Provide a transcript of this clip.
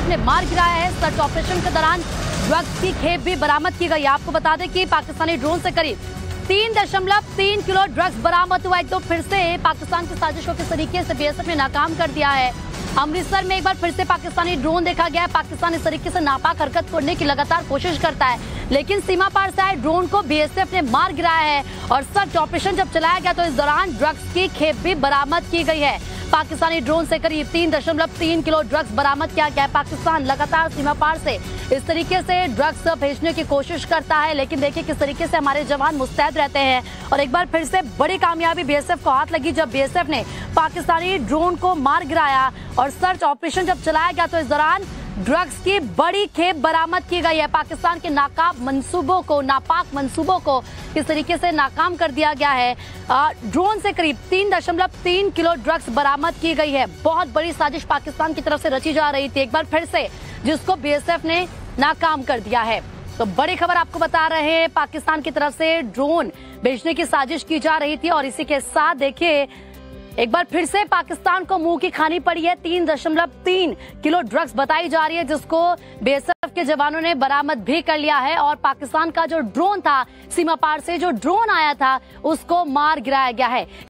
ने मार गिराया है। सर्च ऑपरेशन के दौरान ड्रग्स की खेप भी बरामद की गई। आपको बता दें कि पाकिस्तानी ड्रोन से करीब 3.3 किलो ड्रग्स बरामद हुआ। एक तो फिर से पाकिस्तान की साजिशों के तरीके से बीएसएफ ने नाकाम कर दिया है। अमृतसर में एक बार फिर से पाकिस्तानी ड्रोन देखा गया है। पाकिस्तान इस तरीके से नापाक हरकत करने की लगातार कोशिश करता है, लेकिन सीमा पार से आए ड्रोन को बीएसएफ ने मार गिराया है। और सर्च ऑपरेशन जब चलाया गया तो इस दौरान ड्रग्स की खेप भी बरामद की गई है। पाकिस्तानी ड्रोन से करीब 3.3 किलो ड्रग्स बरामद किया गया है। पाकिस्तान लगातार सीमा पार से इस तरीके से ड्रग्स भेजने की कोशिश करता है, लेकिन देखिए किस तरीके से हमारे जवान मुस्तैद रहते हैं। और एक बार फिर से बड़ी कामयाबी बीएसएफ को हाथ लगी जब बीएसएफ ने पाकिस्तानी ड्रोन को मार गिराया। और सर्च ऑपरेशन जब चलाया गया तो इस दौरान ड्रग्स की बड़ी खेप बरामद की गई है। पाकिस्तान के नापाक मंसूबों को किस तरीके से नाकाम कर दिया गया है। ड्रोन से करीब 3.3 किलो ड्रग्स बरामद की गई है। बहुत बड़ी साजिश पाकिस्तान की तरफ से रची जा रही थी, एक बार फिर से जिसको बीएसएफ ने नाकाम कर दिया है। तो बड़ी खबर आपको बता रहे हैं, पाकिस्तान की तरफ से ड्रोन भेजने की साजिश की जा रही थी। और इसी के साथ देखिए एक बार फिर से पाकिस्तान को मुंह की खानी पड़ी है। 3.3 किलो ड्रग्स बताई जा रही है, जिसको बीएसएफ के जवानों ने बरामद भी कर लिया है। और पाकिस्तान का जो ड्रोन था, सीमा पार से जो ड्रोन आया था, उसको मार गिराया गया है।